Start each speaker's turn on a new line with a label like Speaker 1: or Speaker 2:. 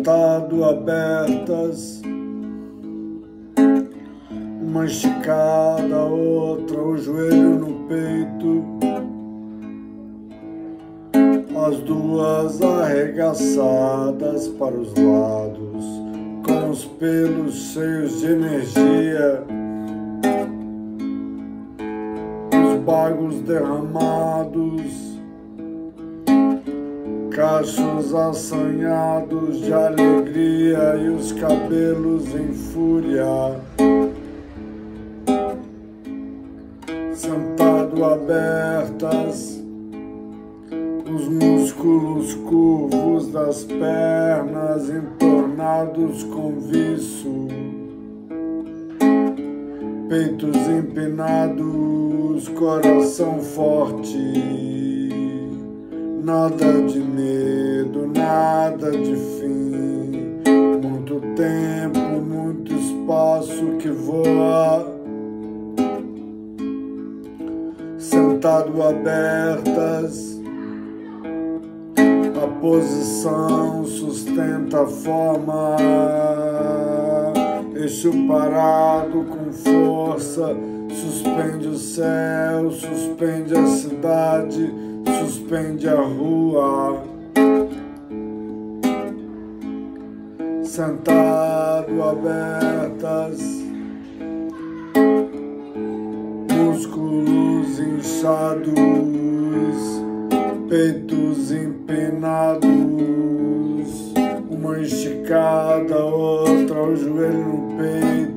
Speaker 1: sentado abertas, uma esticada, outra, o joelho no peito, as duas arregaçadas para os lados, com os pelos cheios de energia, os bagos derramados, cachos assanhados de alegria e os cabelos em fúria. Sentado abertas, os músculos curvos das pernas entornados com viço, peitos empinados, coração forte, nada de medo, nada de fim, muito tempo, muito espaço que voa. Sentado abertas, a posição sustenta a forma, eixo parado com força, suspende o céu, suspende a cidade, suspende a rua. Sentado abertas, músculos inchados, peitos empinados, uma esticada, outra, o joelho no peito.